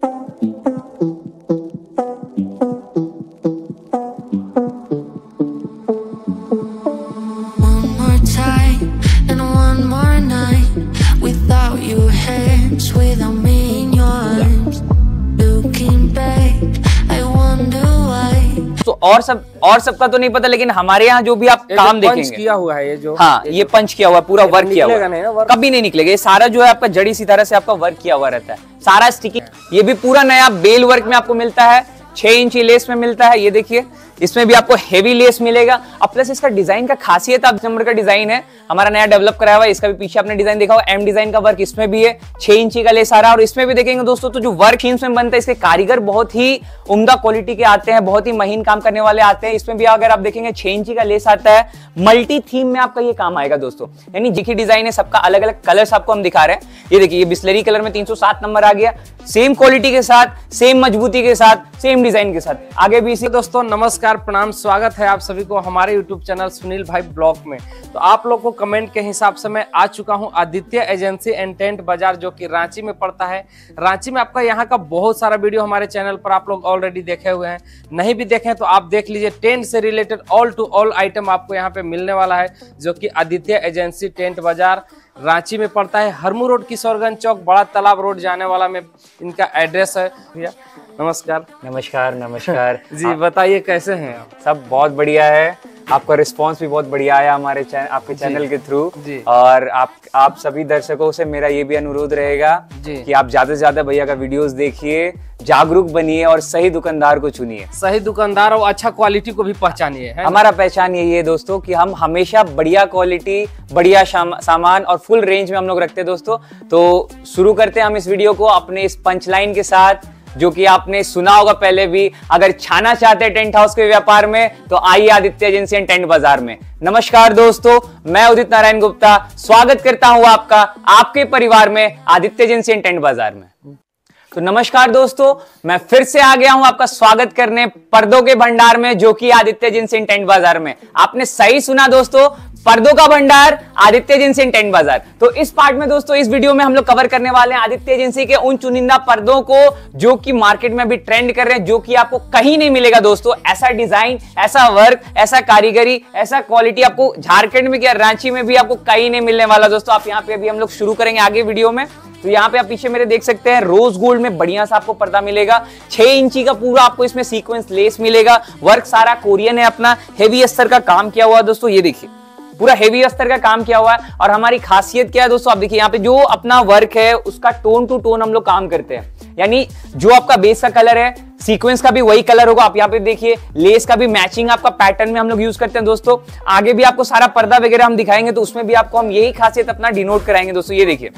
तो और सबका तो नहीं पता, लेकिन हमारे यहाँ जो भी आप काम देखेंगे पंच किया हुआ है ये जो, हाँ ये पंच किया हुआ पूरा वर्क किया हुआ, कभी नहीं निकलेगा। ये सारा जो है आपका जड़ी सी तरह से आपका वर्क किया हुआ रहता है, सारा स्टिकिंग। ये भी पूरा नया बेल वर्क में आपको मिलता है, 6 इंची लेस में मिलता है। ये देखिए इसमें भी आपको हेवी लेस मिलेगा। अब प्लस इसका डिजाइन का खासियत, आप नंबर का डिजाइन है हमारा नया डेवलप कराया हुआ है। इसका भी पीछे आपने डिजाइन देखा होगा, एम डिजाइन का वर्क इसमें भी है, 6 इंची का लेस आ रहा है। और इसमें भी देखेंगे दोस्तों तो जो वर्क इसमें बनता है, इसके कारीगर बहुत ही उम्दा क्वालिटी के आते हैं, बहुत ही महीन काम करने वाले आते हैं। इसमें भी अगर आप देखेंगे 6 इंची का लेस आता है, मल्टी थीम में आपका ये काम आएगा दोस्तों। यानी जिकी डिजाइन है सबका अलग अलग कलर्स आपको हम दिखा रहे हैं। ये देखिए ये बिस्लरी कलर में 307 नंबर आ गया, सेम क्वालिटी के साथ, सेम मजबूती के साथ, सेम डिजाइन के साथ। आगे भी इसी दोस्तों नमस्कार, प्रणाम, स्वागत है आप सभी को हमारे YouTube चैनल सुनील भाई ब्लॉग में। तो आप लोग को कमेंट के हिसाब से मैं आ चुका हूं आदित्य एजेंसी एंड टेंट बाजार, जो कि रांची में पड़ता है। रांची में आपका यहाँ का बहुत सारा वीडियो हमारे चैनल पर आप लोग ऑलरेडी देखे हुए हैं, नहीं भी देखें तो आप देख लीजिए। टेंट से related all to all item आपको यहाँ पे मिलने वाला है, जो कि आदित्य एजेंसी टेंट बाजार रांची में पड़ता है। हरमू रोड, किशोरगंज चौक, बड़ा तालाब रोड जाने वाला में इनका एड्रेस है। भैया नमस्कार। नमस्कार नमस्कार जी बताइए कैसे हैं आप? सब बहुत बढ़िया है, आपका रिस्पांस भी बहुत बढ़िया आया हमारे आपके चैनल के थ्रू। और आप सभी दर्शकों से मेरा ये भी अनुरोध रहेगा कि आप ज्यादा से ज्यादा भैया का वीडियोस देखिए, जागरूक बनिए और सही दुकानदार को चुनिए, सही दुकानदार और अच्छा क्वालिटी को भी पहचानिए। हमारा पहचान यही है दोस्तों कि हम हमेशा बढ़िया क्वालिटी, बढ़िया सामान और फुल रेंज में हम लोग रखते हैं दोस्तों। तो शुरू करते हैं हम इस वीडियो को अपने इस पंचलाइन के साथ, जो कि आपने सुना होगा पहले भी। अगर छाना चाहते हैं टेंट हाउस के व्यापार में तो आइए आदित्य एजेंसी एंड टेंट बाजार में। नमस्कार दोस्तों, मैं उदित नारायण गुप्ता स्वागत करता हूं आपका आपके परिवार में आदित्य एजेंसी एंड टेंट बाजार में। तो नमस्कार दोस्तों, मैं फिर से आ गया हूं आपका स्वागत करने पर्दों के भंडार में, जो कि आदित्य एजेंसी एंड टेंट बाजार में। आपने सही सुना दोस्तों, पर्दों का भंडार आदित्य एजेंसी एंड टेंट बाजार। तो इस पार्ट में दोस्तों, इस वीडियो में हम लोग कवर करने वाले हैं आदित्य एजेंसी के उन चुनिंदा पर्दों को जो कि मार्केट में अभी ट्रेंड कर रहे हैं, जो कि आपको कहीं नहीं मिलेगा दोस्तों। ऐसा डिजाइन, ऐसा वर्क, ऐसा कारीगरी, ऐसा क्वालिटी आपको झारखंड में क्या रांची में भी आपको कहीं नहीं मिलने वाला दोस्तों। आप यहाँ पे अभी हम लोग शुरू करेंगे आगे वीडियो में। तो यहाँ पे आप पीछे मेरे देख सकते हैं, रोज गोल्ड में बढ़िया सा आपको पर्दा मिलेगा, 6 इंची का पूरा आपको इसमें सीक्वेंस लेस मिलेगा। वर्क सारा कोरियन है, अपना हेवी अस्तर का काम किया हुआ है दोस्तों। ये देखिए पूरा हेवी अस्तर का काम किया हुआ है। और हमारी खासियत क्या है दोस्तों, आप देखिए यहाँ पे जो अपना वर्क है उसका टोन टू टोन हम लोग काम करते हैं। यानी जो आपका बेस का कलर है, सीक्वेंस का भी वही कलर होगा। आप यहाँ पे देखिए लेस का भी मैचिंग आपका पैटर्न में हम लोग यूज करते हैं दोस्तों। आगे भी आपको सारा पर्दा वगैरह हम दिखाएंगे, तो उसमें भी आपको हम यही खासियत अपना डिनोट कराएंगे दोस्तों। ये देखिए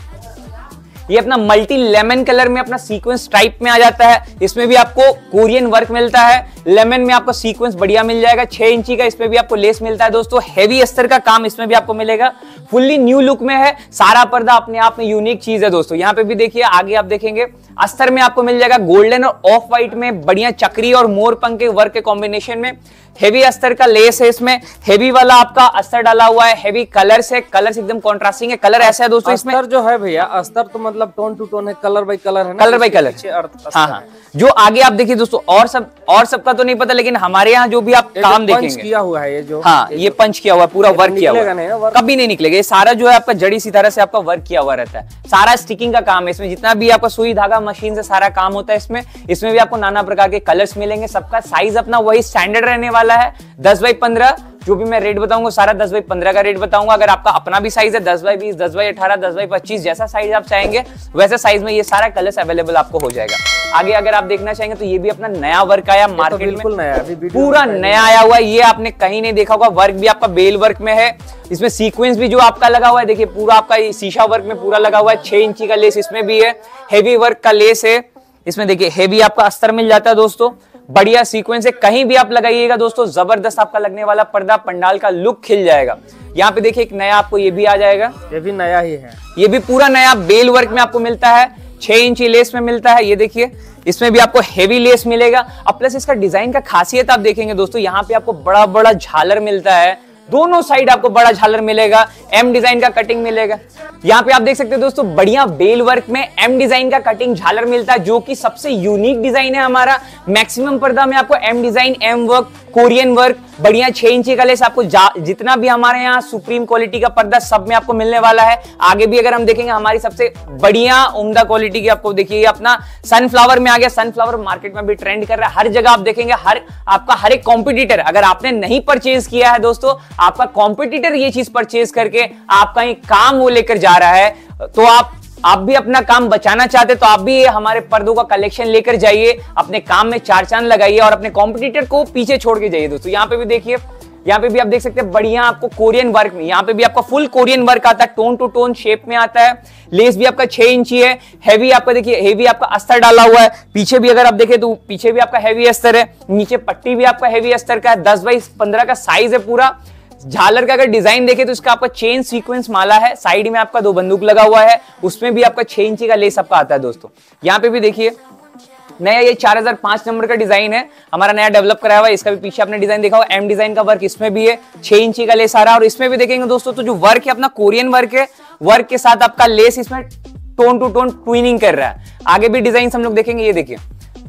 ये अपना मल्टी लेमन कलर में अपना सीक्वेंस टाइप में आ जाता है। इसमें भी आपको कोरियन वर्क मिलता है, लेमन में आपको सीक्वेंस बढ़िया मिल जाएगा। 6 इंची का इसमें भी आपको लेस मिलता है दोस्तों। हेवी अस्तर का काम इसमें भी आपको मिलेगा, फुल्ली न्यू लुक में है। सारा पर्दा अपने आप में यूनिक चीज है दोस्तों। यहाँ पे भी देखिए आगे आप देखेंगे अस्तर में आपको मिल जाएगा गोल्डन और ऑफ व्हाइट में बढ़िया चक्री और मोर पंख के वर्क के कॉम्बिनेशन में। हेवी अस्तर का लेस है, इसमें हेवी वाला आपका अस्तर डाला हुआ है। हेवी कलर्स है, कलर्स एकदम कॉन्ट्रास्टिंग है। कलर ऐसा है दोस्तों इसमें, अस्तर जो है भैया, अस्तर तो मतलब टोन टू टोन है, कलर बाय कलर है ना, कलर बाय कलर। हाँ हाँ, जो आगे आप देखिए दोस्तों, और सबका तो नहीं पता, लेकिन हमारे यहाँ जो भी आप काम देखेंगे किया हुआ है, ये जो हाँ ये पंच किया हुआ, पूरा वर्क किया हुआ, कभी नहीं निकलेगा। ये सारा जो है आपका जड़ी सी तरह से आपका वर्क किया हुआ रहता है। सारा स्टिकिंग का काम है इसमें, जितना भी आपका सुई धागा मशीन से सारा काम होता है इसमें भी आपको नाना प्रकार के कलर्स मिलेंगे। सबका साइज अपना वही स्टैंडर्ड रहने वाला है, 10x15। जो भी मैं रेट बताऊंगा सारा 10x15 का रेट बताऊंगा। अगर आपका अपना भी साइज है 10x20, 10x18, 10x25, जैसा साइज आप चाहेंगे वैसे साइज में ये सारा कलर्स अवेलेबल आपको हो जाएगा। आगे अगर आप देखना चाहेंगे तो ये भी अपना नया वर्क आया मार्केट में, बिल्कुल नया, पूरा नया आया हुआ है। ये आपने कहीं नहीं देखा होगा। वर्क भी आपका बेल वर्क में है, इसमें सीक्वेंस भी जो आपका लगा हुआ है देखिए पूरा आपका शीशा वर्क में पूरा लगा हुआ है। 6 इंची का लेस इसमें भी है, हेवी वर्क का लेस है इसमें। देखिए हेवी आपका अस्तर मिल जाता है दोस्तों, बढ़िया सीक्वेंस है। कहीं भी आप लगाइएगा दोस्तों जबरदस्त आपका लगने वाला पर्दा, पंडाल का लुक खिल जाएगा। यहाँ पे देखिए एक नया आपको ये भी आ जाएगा, ये भी नया ही है। ये भी पूरा नया बेल वर्क में आपको मिलता है, 6 इंची लेस में मिलता है। ये देखिए इसमें भी आपको हेवी लेस मिलेगा। अब प्लस इसका डिजाइन का खासियत आप देखेंगे दोस्तों, यहाँ पे आपको बड़ा बड़ा झालर मिलता है, दोनों साइड आपको बड़ा झालर मिलेगा, एम डिजाइन का कटिंग मिलेगा। यहाँ पे आप देख सकते हैं दोस्तों, बढ़िया बेल वर्क में एम डिजाइन का कटिंग झालर मिलता है, जो कि सबसे यूनिक डिजाइन है हमारा। मैक्सिमम पर्दा में आपको M design, M work, Korean work, बढ़िया 6 इंची का लेस आपको जितना भी हमारे यहाँ सुप्रीम क्वालिटी का पर्दा सब में आपको मिलने वाला है। आगे भी अगर हम देखेंगे हमारी सबसे बढ़िया उम्दा क्वालिटी की आपको देखिए अपना सनफ्लावर में आ गया। सनफ्लावर मार्केट में भी ट्रेंड कर रहा है, हर जगह आप देखेंगे, हर एक कॉम्पिटिटर, अगर आपने नहीं परचेज किया है दोस्तों, आपका कॉम्पिटिटर ये चीज परचेज करके आपका ये काम वो लेकर जा रहा है, तो आप भी अपना काम बचाना चाहते तो आप भी हमारे पर्दों का कलेक्शन लेकर जाइए, अपने काम में 4 चांद लगाइए और अपने कॉम्पिटिटर को पीछे छोड़ के जाइए दोस्तों। यहाँ पे भी देखिए, यहाँ पे भी आप देख सकते हैं बढ़िया आपको कोरियन वर्क में, यहाँ पे भी आपका फुल कोरियन वर्क आता है, टोन टू टोन शेप में आता है। लेस भी आपका 6 इंची है, हैवी आपका देखिए, हैवी आपका अस्तर डाला हुआ है। पीछे भी अगर आप देखें तो पीछे भी आपका हैवी अस्तर है, नीचे पट्टी भी आपका हैवी अस्तर का है, 10 बाई 15 का साइज है पूरा। झालर का अगर डिजाइन देखें तो इसका आपका चेन सीक्वेंस माला है, साइड में आपका 2 बंदूक लगा हुआ है, उसमें भी आपका 6 इंची का लेस आपका आता है दोस्तों। यहाँ पे भी देखिए नया ये 4005 नंबर का डिजाइन है, हमारा नया डेवलप कराया हुआ है। इसका भी पीछे आपने डिजाइन देखा हुआ, एम डिजाइन का वर्क इसमें भी है, 6 इंची का लेस आ रहा है। और इसमें भी देखेंगे दोस्तों तो जो वर्क है अपना कोरियन वर्क है, वर्क के साथ आपका लेस इसमें टोन टू टोन ट्विनिंग कर रहा है। आगे भी डिजाइन हम लोग देखेंगे, ये देखिए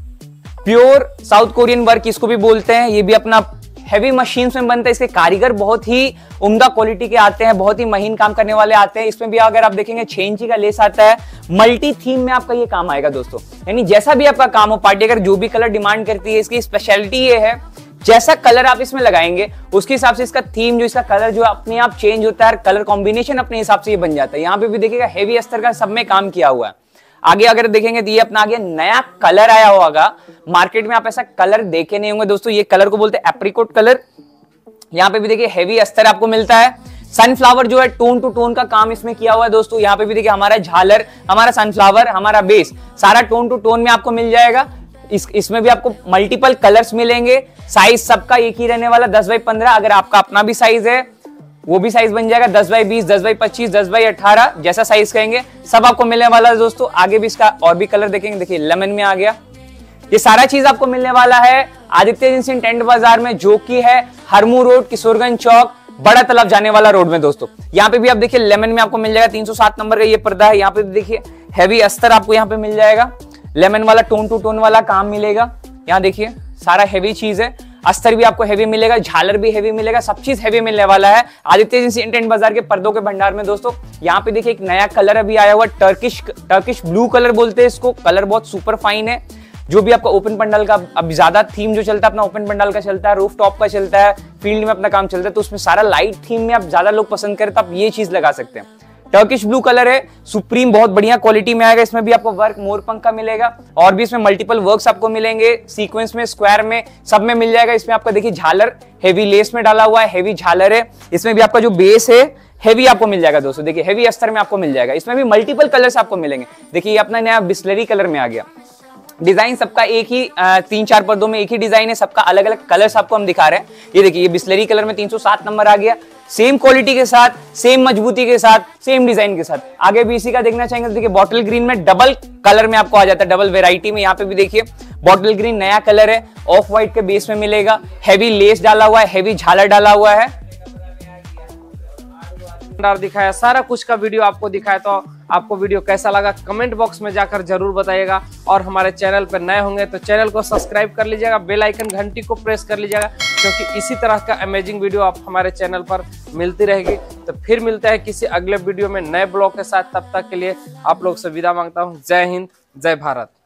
प्योर साउथ कोरियन वर्क इसको भी बोलते हैं। ये भी अपना हैवी मशीन्स में बनता है, इसके कारीगर बहुत ही उम्दा क्वालिटी के आते हैं, बहुत ही महीन काम करने वाले आते हैं। इसमें भी अगर आप देखेंगे 6 इंची का लेस आता है, मल्टी थीम में आपका ये काम आएगा दोस्तों। यानी जैसा भी आपका काम हो, पार्टी अगर जो भी कलर डिमांड करती है, इसकी स्पेशलिटी ये है जैसा कलर आप इसमें लगाएंगे उसके हिसाब से इसका थीम जो इसका कलर जो अपने आप चेंज होता है, कलर कॉम्बिनेशन अपने हिसाब से ये बन जाता है। यहाँ पे भी देखिएगा हैवी अस्तर का सब में काम किया हुआ है। आगे अगर देखेंगे तो ये अपना आगे नया कलर आया होगा, मार्केट में आप ऐसा कलर देखे नहीं होंगे दोस्तों, ये कलर को बोलते हैं एप्रिकॉट कलर। यहाँ पे भी देखिए हैवी अस्तर आपको मिलता है। सनफ्लावर जो है टोन टू टोन का काम इसमें किया हुआ है दोस्तों। यहाँ पे भी देखिए हमारा झालर, हमारा सनफ्लावर, हमारा बेस सारा टोन टू टोन में आपको मिल जाएगा। इसमें भी आपको मल्टीपल कलर्स मिलेंगे। साइज सबका एक ही रहने वाला 10 बाई 15। अगर आपका अपना भी साइज है वो भी साइज बन जाएगा 10 बाई 20, 10 बाई 25, 10 बाई 18, जैसा साइज कहेंगे सब आपको मिलने वाला है दोस्तों। आगे भी इसका और भी कलर देखेंगे, देखिए लेमन में आ गया। ये सारा चीज आपको मिलने वाला है आदित्य एजेंसी टेंट बाजार में, जो कि है हरमू रोड, किशोरगंज चौक, बड़ा तालाब जाने वाला रोड में दोस्तों। यहाँ पे भी आप देखिए लेमन में आपको मिल जाएगा, 307 नंबर का ये पर्दा है। यहाँ पे देखिए हैवी अस्तर आपको यहाँ पे मिल जाएगा, लेमन वाला टोन टू टोन वाला काम मिलेगा। यहाँ देखिए सारा हैवी चीज है, अस्तर भी आपको हैवी मिलेगा, झालर भी हैवी मिलेगा, सब चीज हैवी मिलने वाला है आदित्य एजेंसी टेंट बाजार के पर्दों के भंडार में दोस्तों। यहाँ पे देखिए एक नया कलर अभी आया हुआ, टर्किश ब्लू कलर बोलते हैं इसको। कलर बहुत सुपर फाइन है। जो भी आपका ओपन पंडाल का अब ज्यादा थीम जो चलता है अपना ओपन पंडाल का चलता है, रूफ टॉप का चलता है, फील्ड में अपना काम चलता है, तो उसमें सारा लाइट थीम में आप ज्यादा लोग पसंद करें तो आप ये चीज लगा सकते हैं। टर्किश ब्लू कलर है, सुप्रीम बहुत बढ़िया क्वालिटी में आएगा। इसमें भी आपको वर्क मोरपंख का मिलेगा और भी इसमें मल्टीपल वर्क्स आपको मिलेंगे, सीक्वेंस में, स्क्वायर में, सब में मिल जाएगा। इसमें आपका देखिए झालर हैवी लेस में डाला हुआ है, हैवी झालर है। इसमें भी आपका जो बेस है हैवी आपको मिल जाएगा दोस्तों। देखिए हैवी अस्तर में आपको मिल जाएगा। इसमें भी मल्टीपल कलर्स आपको मिलेंगे। देखिए ये अपना नया बिस्लरी कलर में आ गया। डिजाइन सबका एक ही 3-4 पर्दों में एक ही डिजाइन है, सबका अलग अलग कलर्स आपको हम दिखा रहे हैं। ये देखिए ये बिस्लरी कलर में 307 नंबर आ गया, सेम क्वालिटी के साथ, सेम मजबूती के साथ, सेम डिजाइन के साथ। आगे भी इसी का देखना चाहेंगे तो देखिए बॉटल ग्रीन में डबल कलर में आपको आ जाता है, डबल वेराइटी में। यहाँ पे भी देखिए बॉटल ग्रीन नया कलर है, ऑफ व्हाइट के बेस में मिलेगा, हैवी लेस डाला हुआ है, हैवी झालर डाला हुआ है। दिखाया सारा कुछ का वीडियो आपको दिखाया, तो आपको वीडियो कैसा लगा कमेंट बॉक्स में जाकर जरूर बताइएगा। और हमारे चैनल पर नए होंगे तो चैनल को सब्सक्राइब कर लीजिएगा, बेल आइकन घंटी को प्रेस कर लीजिएगा, क्योंकि इसी तरह का अमेजिंग वीडियो आप हमारे चैनल पर मिलती रहेगी। तो फिर मिलते हैं किसी अगले वीडियो में नए ब्लॉग के साथ। तब तक के लिए आप लोग से विदा मांगता हूँ। जय हिंद, जय भारत।